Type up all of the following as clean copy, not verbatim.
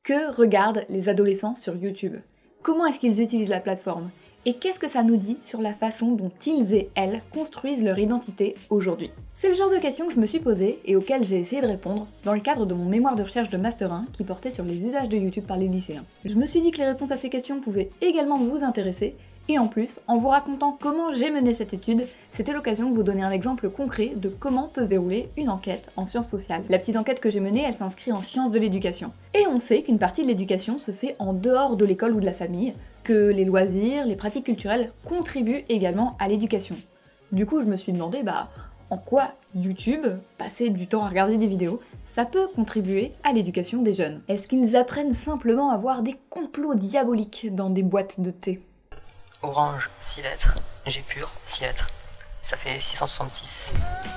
Que regardent les adolescents sur YouTube? Comment est-ce qu'ils utilisent la plateforme? Et qu'est-ce que ça nous dit sur la façon dont ils et elles construisent leur identité aujourd'hui? C'est le genre de questions que je me suis posée et auxquelles j'ai essayé de répondre dans le cadre de mon mémoire de recherche de Master 1 qui portait sur les usages de YouTube par les lycéens. Je me suis dit que les réponses à ces questions pouvaient également vous intéresser, et en plus, en vous racontant comment j'ai mené cette étude, c'était l'occasion de vous donner un exemple concret de comment peut se dérouler une enquête en sciences sociales. La petite enquête que j'ai menée, elle s'inscrit en sciences de l'éducation. Et on sait qu'une partie de l'éducation se fait en dehors de l'école ou de la famille, que les loisirs, les pratiques culturelles contribuent également à l'éducation. Du coup, je me suis demandé, en quoi YouTube, passer du temps à regarder des vidéos, ça peut contribuer à l'éducation des jeunes? Est-ce qu'ils apprennent simplement à voir des complots diaboliques dans des boîtes de thé? Orange, 6 lettres. G pur, 6 lettres. Ça fait 666.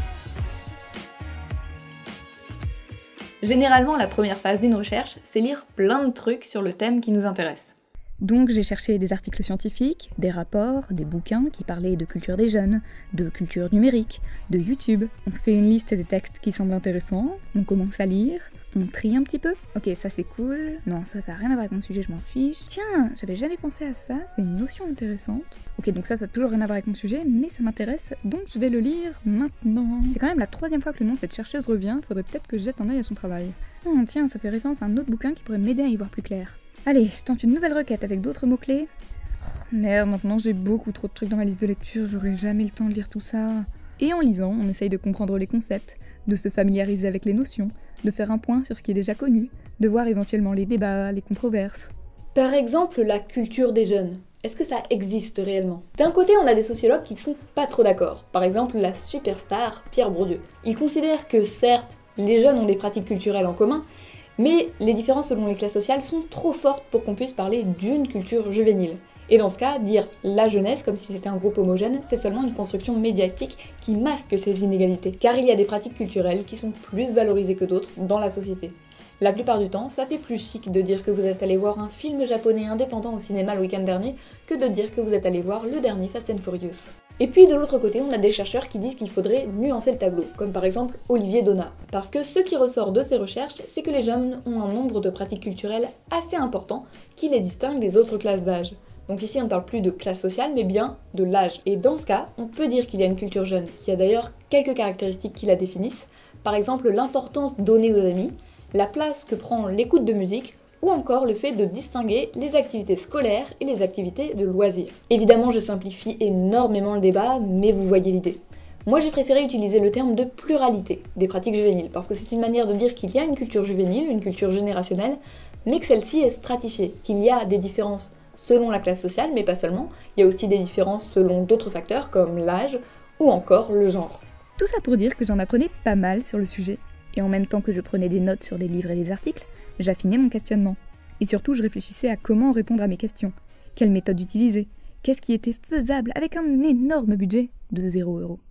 Généralement, la première phase d'une recherche, c'est lire plein de trucs sur le thème qui nous intéresse. Donc j'ai cherché des articles scientifiques, des rapports, des bouquins qui parlaient de culture des jeunes, de culture numérique, de YouTube. On fait une liste des textes qui semblent intéressants, on commence à lire, on trie un petit peu. Ok, ça c'est cool, non ça a rien à voir avec mon sujet, je m'en fiche. Tiens, j'avais jamais pensé à ça, c'est une notion intéressante. Ok, donc ça a toujours rien à voir avec mon sujet, mais ça m'intéresse, donc je vais le lire maintenant. C'est quand même la 3e fois que le nom de cette chercheuse revient, faudrait peut-être que je jette un œil à son travail. Tiens, ça fait référence à un autre bouquin qui pourrait m'aider à y voir plus clair. Allez, je tente une nouvelle requête avec d'autres mots-clés. Oh, merde, maintenant j'ai beaucoup trop de trucs dans ma liste de lecture, j'aurai jamais le temps de lire tout ça. Et en lisant, on essaye de comprendre les concepts, de se familiariser avec les notions, de faire un point sur ce qui est déjà connu, de voir éventuellement les débats, les controverses. Par exemple, la culture des jeunes. Est-ce que ça existe réellement? D'un côté, on a des sociologues qui sont pas trop d'accord. Par exemple, la superstar Pierre Bourdieu. Il considère que certes, les jeunes ont des pratiques culturelles en commun, mais les différences selon les classes sociales sont trop fortes pour qu'on puisse parler d'une culture juvénile. Et dans ce cas, dire la jeunesse comme si c'était un groupe homogène, c'est seulement une construction médiatique qui masque ces inégalités, car il y a des pratiques culturelles qui sont plus valorisées que d'autres dans la société. La plupart du temps, ça fait plus chic de dire que vous êtes allé voir un film japonais indépendant au cinéma le week-end dernier que de dire que vous êtes allé voir le dernier Fast and Furious. Et puis de l'autre côté, on a des chercheurs qui disent qu'il faudrait nuancer le tableau, comme par exemple Olivier Donat. Parce que ce qui ressort de ces recherches, c'est que les jeunes ont un nombre de pratiques culturelles assez important qui les distingue des autres classes d'âge. Donc ici on ne parle plus de classe sociale, mais bien de l'âge. Et dans ce cas, on peut dire qu'il y a une culture jeune, qui a d'ailleurs quelques caractéristiques qui la définissent. Par exemple l'importance donnée aux amis, la place que prend l'écoute de musique, ou encore le fait de distinguer les activités scolaires et les activités de loisirs. Évidemment, je simplifie énormément le débat, mais vous voyez l'idée. Moi, j'ai préféré utiliser le terme de pluralité des pratiques juvéniles, parce que c'est une manière de dire qu'il y a une culture juvénile, une culture générationnelle, mais que celle-ci est stratifiée, qu'il y a des différences selon la classe sociale, mais pas seulement, il y a aussi des différences selon d'autres facteurs comme l'âge ou encore le genre. Tout ça pour dire que j'en apprenais pas mal sur le sujet, et en même temps que je prenais des notes sur des livres et des articles, j'affinais mon questionnement. Et surtout, je réfléchissais à comment répondre à mes questions. Quelle méthode utiliser? Qu'est-ce qui était faisable avec un énorme budget de 0 €?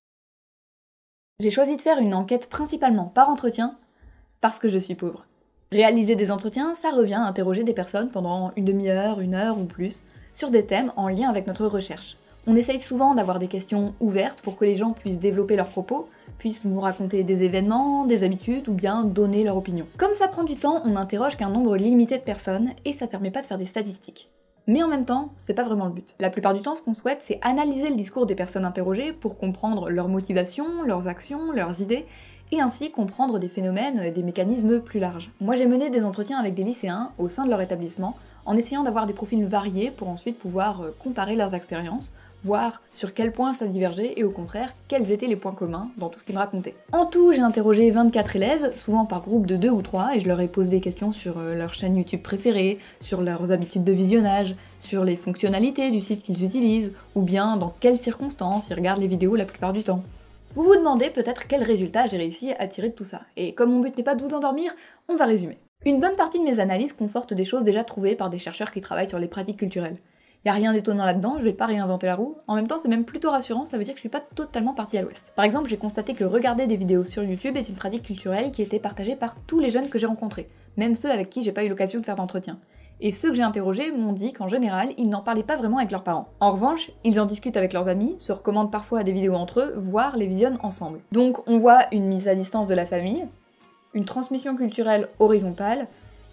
J'ai choisi de faire une enquête principalement par entretien, parce que je suis pauvre. Réaliser des entretiens, ça revient à interroger des personnes pendant une demi-heure, 1 heure ou plus, sur des thèmes en lien avec notre recherche. On essaye souvent d'avoir des questions ouvertes pour que les gens puissent développer leurs propos, puissent nous raconter des événements, des habitudes ou bien donner leur opinion. Comme ça prend du temps, on n'interroge qu'un nombre limité de personnes et ça permet pas de faire des statistiques. Mais en même temps, c'est pas vraiment le but. La plupart du temps, ce qu'on souhaite, c'est analyser le discours des personnes interrogées pour comprendre leurs motivations, leurs actions, leurs idées, et ainsi comprendre des phénomènes et des mécanismes plus larges. Moi j'ai mené des entretiens avec des lycéens au sein de leur établissement, en essayant d'avoir des profils variés pour ensuite pouvoir comparer leurs expériences, voir sur quel point ça divergeait et au contraire, quels étaient les points communs dans tout ce qu'ils me racontaient. En tout, j'ai interrogé 24 élèves, souvent par groupe de 2 ou 3, et je leur ai posé des questions sur leur chaîne YouTube préférée, sur leurs habitudes de visionnage, sur les fonctionnalités du site qu'ils utilisent, ou bien dans quelles circonstances ils regardent les vidéos la plupart du temps. Vous vous demandez peut-être quel résultat j'ai réussi à tirer de tout ça, et comme mon but n'est pas de vous endormir, on va résumer. Une bonne partie de mes analyses confortent des choses déjà trouvées par des chercheurs qui travaillent sur les pratiques culturelles. Y a rien d'étonnant là-dedans, je vais pas réinventer la roue, en même temps c'est même plutôt rassurant, ça veut dire que je suis pas totalement partie à l'ouest. Par exemple, j'ai constaté que regarder des vidéos sur YouTube est une pratique culturelle qui était partagée par tous les jeunes que j'ai rencontrés, même ceux avec qui j'ai pas eu l'occasion de faire d'entretien. Et ceux que j'ai interrogés m'ont dit qu'en général, ils n'en parlaient pas vraiment avec leurs parents. En revanche, ils en discutent avec leurs amis, se recommandent parfois des vidéos entre eux, voire les visionnent ensemble. Donc on voit une mise à distance de la famille, une transmission culturelle horizontale,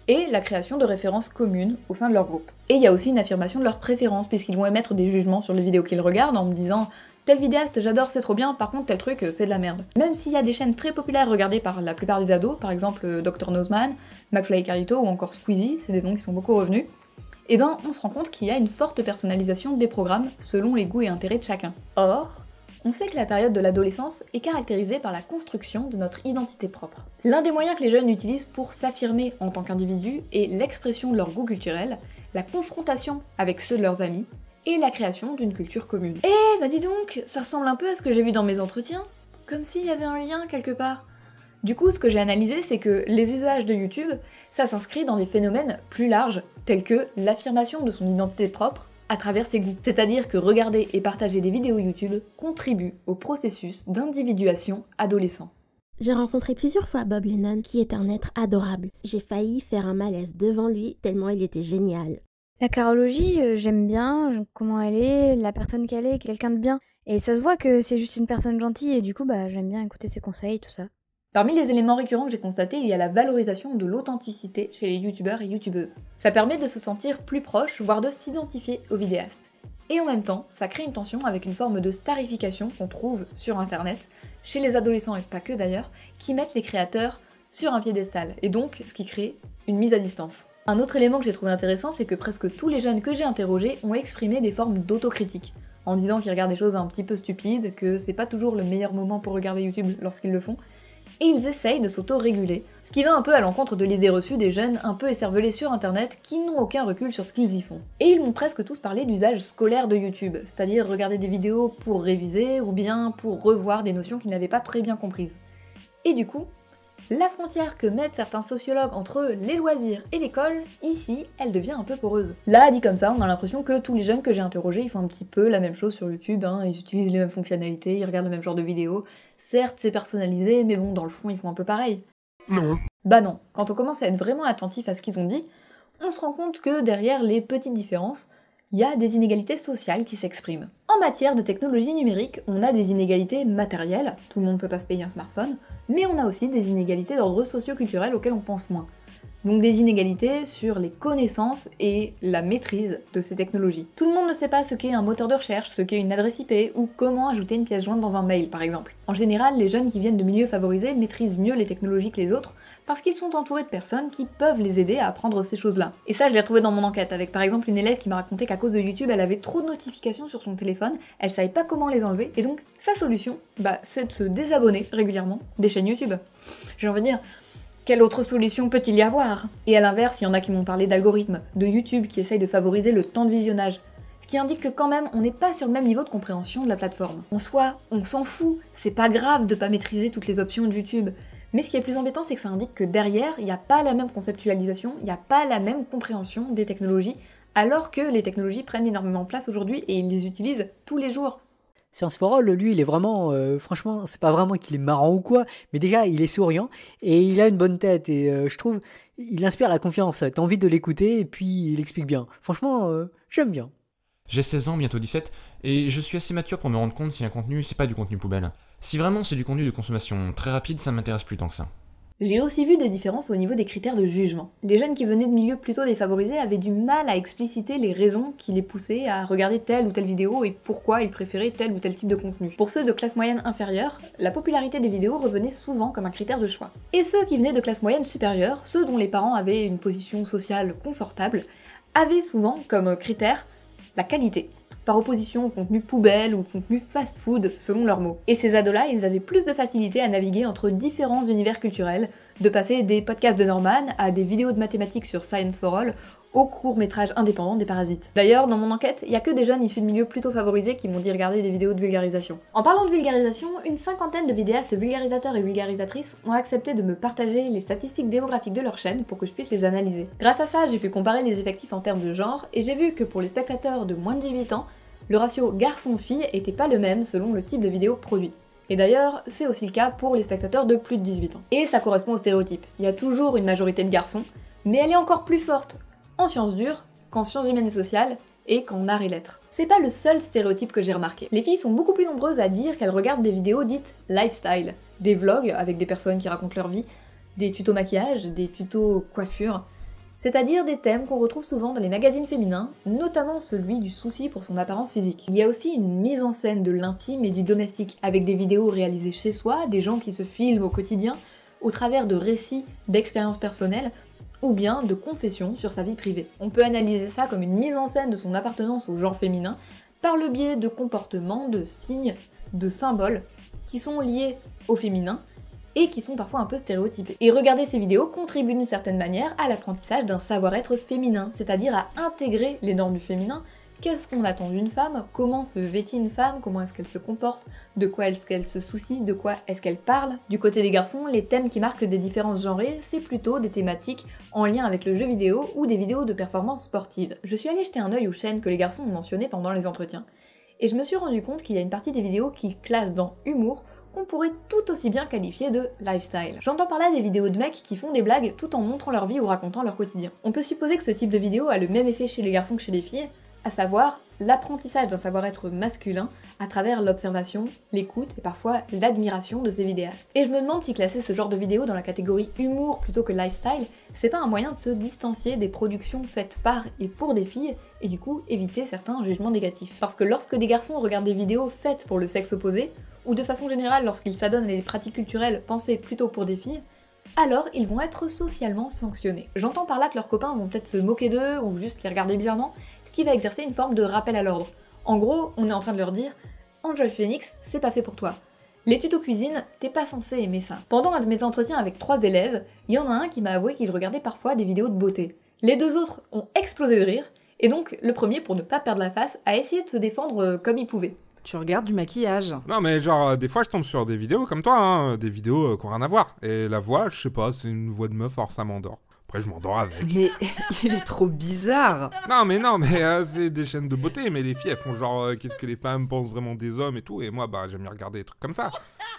et la création de références communes au sein de leur groupe. Et il y a aussi une affirmation de leurs préférences, puisqu'ils vont émettre des jugements sur les vidéos qu'ils regardent en me disant « tel vidéaste j'adore, c'est trop bien, par contre tel truc c'est de la merde ». Même s'il y a des chaînes très populaires regardées par la plupart des ados, par exemple Dr Nozman, McFly et Carlito ou encore Squeezie, c'est des noms qui sont beaucoup revenus, et ben on se rend compte qu'il y a une forte personnalisation des programmes selon les goûts et intérêts de chacun. Or, on sait que la période de l'adolescence est caractérisée par la construction de notre identité propre. L'un des moyens que les jeunes utilisent pour s'affirmer en tant qu'individus est l'expression de leur goût culturel, la confrontation avec ceux de leurs amis, et la création d'une culture commune. Eh bah dis donc, ça ressemble un peu à ce que j'ai vu dans mes entretiens, comme s'il y avait un lien quelque part. Du coup, ce que j'ai analysé, c'est que les usages de YouTube, ça s'inscrit dans des phénomènes plus larges, tels que l'affirmation de son identité propre à travers ses goûts. C'est-à-dire que regarder et partager des vidéos YouTube contribue au processus d'individuation adolescent. J'ai rencontré plusieurs fois Bob Lennon, qui est un être adorable. J'ai failli faire un malaise devant lui, tellement il était génial. La carologie, j'aime bien comment elle est, la personne qu'elle est, quelqu'un de bien. Et ça se voit que c'est juste une personne gentille et du coup, j'aime bien écouter ses conseils, tout ça. Parmi les éléments récurrents que j'ai constatés, il y a la valorisation de l'authenticité chez les youtubeurs et youtubeuses. Ça permet de se sentir plus proche, voire de s'identifier aux vidéastes. Et en même temps, ça crée une tension avec une forme de starification qu'on trouve sur internet, chez les adolescents et pas que d'ailleurs, qui mettent les créateurs sur un piédestal, et donc ce qui crée une mise à distance. Un autre élément que j'ai trouvé intéressant, c'est que presque tous les jeunes que j'ai interrogés ont exprimé des formes d'autocritique, en disant qu'ils regardent des choses un petit peu stupides, que c'est pas toujours le meilleur moment pour regarder YouTube lorsqu'ils le font, et ils essayent de s'auto-réguler, ce qui va un peu à l'encontre de l'idée reçue des jeunes un peu écervelés sur internet qui n'ont aucun recul sur ce qu'ils y font. Et ils m'ont presque tous parlé d'usage scolaire de YouTube, c'est-à-dire regarder des vidéos pour réviser ou bien pour revoir des notions qu'ils n'avaient pas très bien comprises. Et du coup, la frontière que mettent certains sociologues entre les loisirs et l'école, ici, elle devient un peu poreuse. Là, dit comme ça, on a l'impression que tous les jeunes que j'ai interrogés, ils font un petit peu la même chose sur YouTube, ils utilisent les mêmes fonctionnalités, ils regardent le même genre de vidéos. Certes, c'est personnalisé, mais bon, dans le fond, ils font un peu pareil. Non. Bah non, quand on commence à être vraiment attentif à ce qu'ils ont dit, on se rend compte que derrière les petites différences, il y a des inégalités sociales qui s'expriment. En matière de technologie numérique, on a des inégalités matérielles, tout le monde ne peut pas se payer un smartphone, mais on a aussi des inégalités d'ordre socio-culturel auxquelles on pense moins. Donc des inégalités sur les connaissances et la maîtrise de ces technologies. Tout le monde ne sait pas ce qu'est un moteur de recherche, ce qu'est une adresse IP, ou comment ajouter une pièce jointe dans un mail par exemple. En général, les jeunes qui viennent de milieux favorisés maîtrisent mieux les technologies que les autres, parce qu'ils sont entourés de personnes qui peuvent les aider à apprendre ces choses-là. Et ça, je l'ai retrouvé dans mon enquête, avec par exemple une élève qui m'a raconté qu'à cause de YouTube, elle avait trop de notifications sur son téléphone, elle savait pas comment les enlever, et donc sa solution, c'est de se désabonner régulièrement des chaînes YouTube. J'ai envie de dire, quelle autre solution peut-il y avoir? Et à l'inverse, il y en a qui m'ont parlé d'algorithmes, de YouTube qui essayent de favoriser le temps de visionnage, ce qui indique que quand même, on n'est pas sur le même niveau de compréhension de la plateforme. En soi, on s'en fout, c'est pas grave de pas maîtriser toutes les options de YouTube. Mais ce qui est plus embêtant, c'est que ça indique que derrière, il n'y a pas la même conceptualisation, il n'y a pas la même compréhension des technologies, alors que les technologies prennent énormément de place aujourd'hui et ils les utilisent tous les jours. Science for All, lui, il est vraiment, franchement, c'est pas vraiment qu'il est marrant ou quoi, mais déjà, il est souriant et il a une bonne tête et je trouve, il inspire la confiance. T'as envie de l'écouter et puis il explique bien. Franchement, j'aime bien. J'ai 16 ans, bientôt 17, et je suis assez mature pour me rendre compte si un contenu, c'est pas du contenu poubelle. Si vraiment c'est du contenu de consommation très rapide, ça m'intéresse plus tant que ça. J'ai aussi vu des différences au niveau des critères de jugement. Les jeunes qui venaient de milieux plutôt défavorisés avaient du mal à expliciter les raisons qui les poussaient à regarder telle ou telle vidéo et pourquoi ils préféraient tel ou tel type de contenu. Pour ceux de classe moyenne inférieure, la popularité des vidéos revenait souvent comme un critère de choix. Et ceux qui venaient de classe moyenne supérieure, ceux dont les parents avaient une position sociale confortable, avaient souvent comme critère la qualité, par opposition au contenu poubelle ou au contenu fast-food selon leurs mots. Et ces ados-là, ils avaient plus de facilité à naviguer entre différents univers culturels, de passer des podcasts de Norman à des vidéos de mathématiques sur Science for All, au court-métrage indépendant des Parasites. D'ailleurs, dans mon enquête, il y a que des jeunes issus de milieux plutôt favorisés qui m'ont dit regarder des vidéos de vulgarisation. En parlant de vulgarisation, une cinquantaine de vidéastes vulgarisateurs et vulgarisatrices ont accepté de me partager les statistiques démographiques de leur chaîne pour que je puisse les analyser. Grâce à ça, j'ai pu comparer les effectifs en termes de genre, et j'ai vu que pour les spectateurs de moins de 18 ans, le ratio garçon-fille était pas le même selon le type de vidéo produit. Et d'ailleurs, c'est aussi le cas pour les spectateurs de plus de 18 ans. Et ça correspond au stéréotype. Il y a toujours une majorité de garçons, mais elle est encore plus forte en sciences dures qu'en sciences humaines et sociales, et qu'en arts et lettres. C'est pas le seul stéréotype que j'ai remarqué. Les filles sont beaucoup plus nombreuses à dire qu'elles regardent des vidéos dites lifestyle, des vlogs avec des personnes qui racontent leur vie, des tutos maquillage, des tutos coiffure, c'est-à-dire des thèmes qu'on retrouve souvent dans les magazines féminins, notamment celui du souci pour son apparence physique. Il y a aussi une mise en scène de l'intime et du domestique, avec des vidéos réalisées chez soi, des gens qui se filment au quotidien, au travers de récits d'expériences personnelles, ou bien de confessions sur sa vie privée. On peut analyser ça comme une mise en scène de son appartenance au genre féminin, par le biais de comportements, de signes, de symboles, qui sont liés au féminin, et qui sont parfois un peu stéréotypés. Et regarder ces vidéos contribue d'une certaine manière à l'apprentissage d'un savoir-être féminin, c'est-à-dire à intégrer les normes du féminin. Qu'est-ce qu'on attend d'une femme? Comment se vêtit une femme? Comment est-ce qu'elle se comporte? De quoi est-ce qu'elle se soucie? De quoi est-ce qu'elle parle? Du côté des garçons, les thèmes qui marquent des différences genrées, c'est plutôt des thématiques en lien avec le jeu vidéo ou des vidéos de performance sportive. Je suis allée jeter un œil aux chaînes que les garçons ont mentionnées pendant les entretiens, et je me suis rendu compte qu'il y a une partie des vidéos qui classent dans humour, qu'on pourrait tout aussi bien qualifier de lifestyle. J'entends par là des vidéos de mecs qui font des blagues tout en montrant leur vie ou racontant leur quotidien. On peut supposer que ce type de vidéo a le même effet chez les garçons que chez les filles, à savoir l'apprentissage d'un savoir-être masculin à travers l'observation, l'écoute et parfois l'admiration de ces vidéastes. Et je me demande si classer ce genre de vidéo dans la catégorie humour plutôt que lifestyle, c'est pas un moyen de se distancier des productions faites par et pour des filles, et du coup éviter certains jugements négatifs. Parce que lorsque des garçons regardent des vidéos faites pour le sexe opposé, ou de façon générale lorsqu'ils s'adonnent à des pratiques culturelles pensées plutôt pour des filles, alors ils vont être socialement sanctionnés. J'entends par là que leurs copains vont peut-être se moquer d'eux ou juste les regarder bizarrement, ce qui va exercer une forme de rappel à l'ordre. En gros, on est en train de leur dire « Enjoy Phoenix, c'est pas fait pour toi. Les tutos cuisine, t'es pas censé aimer ça. » Pendant un de mes entretiens avec 3 élèves, il y en a un qui m'a avoué qu'il regardait parfois des vidéos de beauté. Les 2 autres ont explosé de rire, et donc le premier, pour ne pas perdre la face, a essayé de se défendre comme il pouvait. Tu regardes du maquillage. Non mais genre des fois je tombe sur des vidéos comme toi, hein, des vidéos qui ont rien à voir. Et la voix, je sais pas, c'est une voix de meuf, alors ça m'endort. Après je m'endors avec. Mais il est trop bizarre. Non mais c'est des chaînes de beauté, mais les filles elles font genre qu'est-ce que les femmes pensent vraiment des hommes et tout. Et moi bah j'aime bien regarder des trucs comme ça.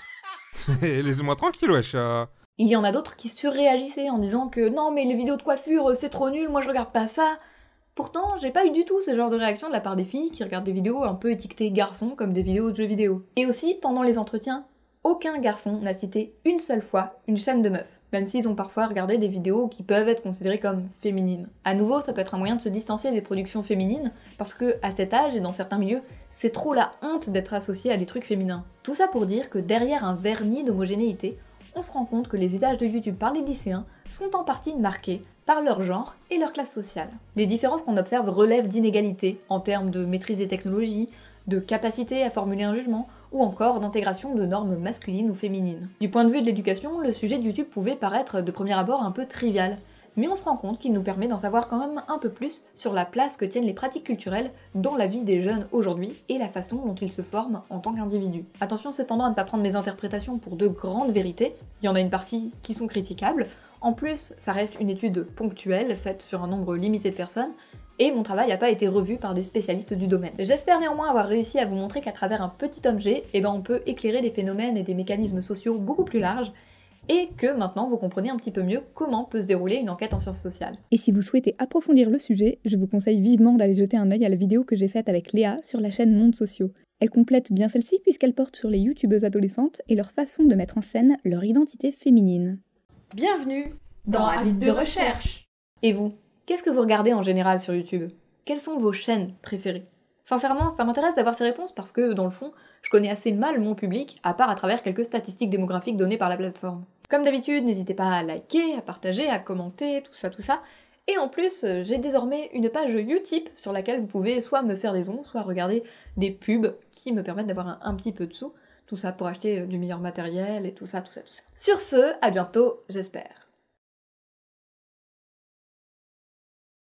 Et laissez-moi tranquille wesh. Il y en a d'autres qui surréagissaient en disant que non mais les vidéos de coiffure c'est trop nul, moi je regarde pas ça. Pourtant, j'ai pas eu du tout ce genre de réaction de la part des filles qui regardent des vidéos un peu étiquetées garçons comme des vidéos de jeux vidéo. Et aussi, pendant les entretiens, aucun garçon n'a cité une seule fois une chaîne de meufs, même s'ils ont parfois regardé des vidéos qui peuvent être considérées comme féminines. À nouveau, ça peut être un moyen de se distancier des productions féminines, parce que à cet âge et dans certains milieux, c'est trop la honte d'être associé à des trucs féminins. Tout ça pour dire que derrière un vernis d'homogénéité, on se rend compte que les usages de YouTube par les lycéens sont en partie marqués par leur genre et leur classe sociale. Les différences qu'on observe relèvent d'inégalités en termes de maîtrise des technologies, de capacité à formuler un jugement, ou encore d'intégration de normes masculines ou féminines. Du point de vue de l'éducation, le sujet de YouTube pouvait paraître de premier abord un peu trivial, mais on se rend compte qu'il nous permet d'en savoir quand même un peu plus sur la place que tiennent les pratiques culturelles dans la vie des jeunes aujourd'hui et la façon dont ils se forment en tant qu'individus. Attention cependant à ne pas prendre mes interprétations pour de grandes vérités, il y en a une partie qui sont critiquables, en plus ça reste une étude ponctuelle faite sur un nombre limité de personnes, et mon travail n'a pas été revu par des spécialistes du domaine. J'espère néanmoins avoir réussi à vous montrer qu'à travers un petit objet, on peut éclairer des phénomènes et des mécanismes sociaux beaucoup plus larges, et que maintenant vous comprenez un petit peu mieux comment peut se dérouler une enquête en sciences sociales. Et si vous souhaitez approfondir le sujet, je vous conseille vivement d'aller jeter un œil à la vidéo que j'ai faite avec Léa sur la chaîne Mondes Sociaux. Elle complète bien celle-ci puisqu'elle porte sur les youtubeuses adolescentes et leur façon de mettre en scène leur identité féminine. Bienvenue dans Avis de recherche. Et vous, qu'est-ce que vous regardez en général sur YouTube? Quelles sont vos chaînes préférées? Sincèrement, ça m'intéresse d'avoir ces réponses parce que, dans le fond, je connais assez mal mon public, à part à travers quelques statistiques démographiques données par la plateforme. Comme d'habitude, n'hésitez pas à liker, à partager, à commenter, tout ça. Et en plus, j'ai désormais une page Utip sur laquelle vous pouvez soit me faire des dons, soit regarder des pubs qui me permettent d'avoir un petit peu de sous. Tout ça pour acheter du meilleur matériel et tout ça. Sur ce, à bientôt, j'espère.